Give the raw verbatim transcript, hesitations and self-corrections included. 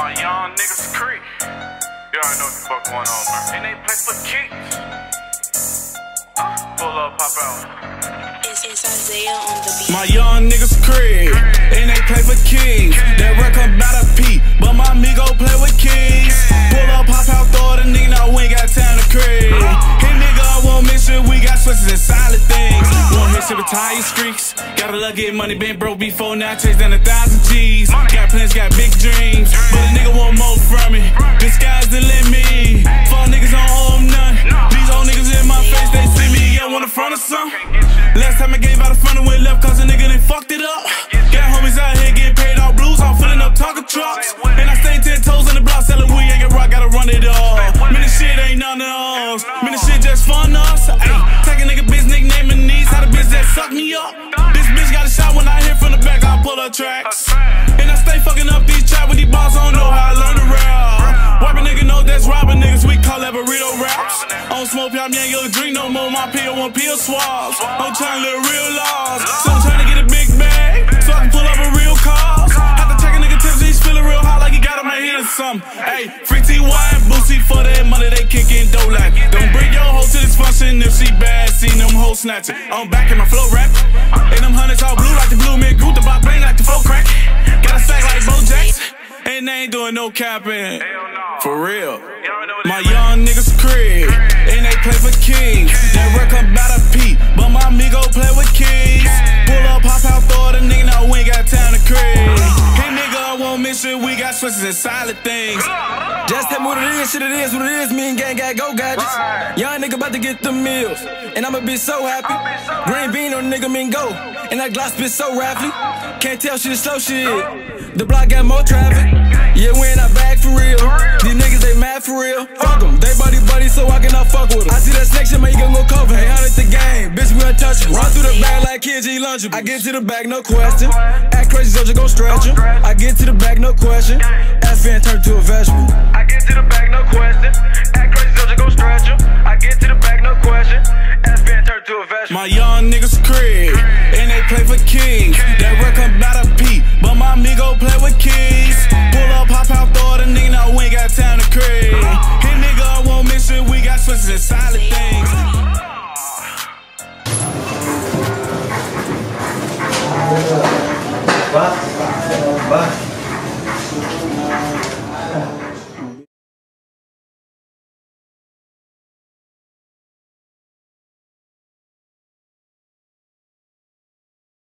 My young niggas creep. You already know what the fuck going on, man. And they play for kicks. Pull up, pop out. It's, it's Isaiah on the beat. My young niggas crib, and they play for kings. That record about a P, but my amigo play with kings. Pull up, pop out, throw it a nigga, now we ain't got time to crib. Hey nigga, I won't miss it, we got switches and solid things. Won't hit shit with tire streaks. Got a luck, get money, been broke before, now chase down a thousand G's. Got plans, got big dreams, but a nigga want more from me. The sky's the limit. Fuck niggas don't owe them none. These old niggas in my face, they see me, yeah, want the front of some. Last time I gave out a front and went left, cause a nigga done fucked it up. Got homies out here getting paid off blues, I'm filling up taco trucks. And I stay ten toes in the block, selling weed, ain't get rock, gotta run it all. Man, this shit ain't none of us. Man, this shit just fun to us. Ayy, take a nigga bitch nickname and knees, how the bitch that suck me up. This bitch got a shot when I hit from the back, I pull her tracks. And I stay fucking up these trap with these balls, I don't know how I learned to rap. Wipe a nigga know that's robbing niggas, we call that burrito raps. I don't smoke y'all, you ain't gonna drink no more, my pill one pill swabs. I'm trying to live real laws, so I'm trying to get a big bag, so I can pull up a real cause. Have to check a nigga tips, he's feeling real hot like he got on my head or something. Ayy, free T Y and Boosie for that money, they kickin' dough like. Don't bring your hoe to this function if she bad, see them hoes snatching. I'm back in my flow rap, and them hundreds all blue like the blue mint group, the bop bang like the flow crack. Got a sack like Bo Jackson, and they ain't doing no capping. For real. My young niggas crib, and they play for kings. That record about a P, but my amigo play with kings. Pull up, pop out, throw it a nigga, now we ain't got time to crib. Hey nigga, I won't miss it, we got switches and solid things. Just tell me what it is, shit it is, what it is, me and gang got go gadgets. Young nigga about to get the meals, and I'ma be so happy. Green bean on nigga mean go, and that glass bitch so raffly. Can't tell shit is slow shit, the block got more traffic. Yeah, we in our bag for real, these niggas they mad for real. Fuck them, they buddy buddy so I cannot fuck with them. I see that snake shit, man, you gon' go cover. Hey, hundred the game, bitch we untouchable. Run through the bag like kids eat Lunchables. I get to the bag, no question. Act crazy, so just gon' stretch em. I get to the bag, no question. F N turn to a vegetable. I get to the bag, no question. Act crazy, so just gon' stretch em. I get to the bag, no question. F N turn to a vegetable. My young niggas crib, and they play for kings. That record about a P, but my amigo play with kings. Pull up, pop out, throw it a nigga, now we ain't got time to crib. Hey nigga, I won't miss it, we got switches and solid things.